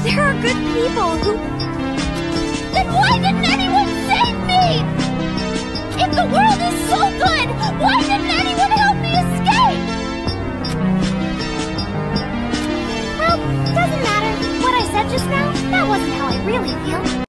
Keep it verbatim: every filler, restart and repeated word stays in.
There are good people who... Then why didn't anyone save me? If the world is so good, why didn't anyone help me escape? Well, doesn't matter. What I said just now, that wasn't how I really feel.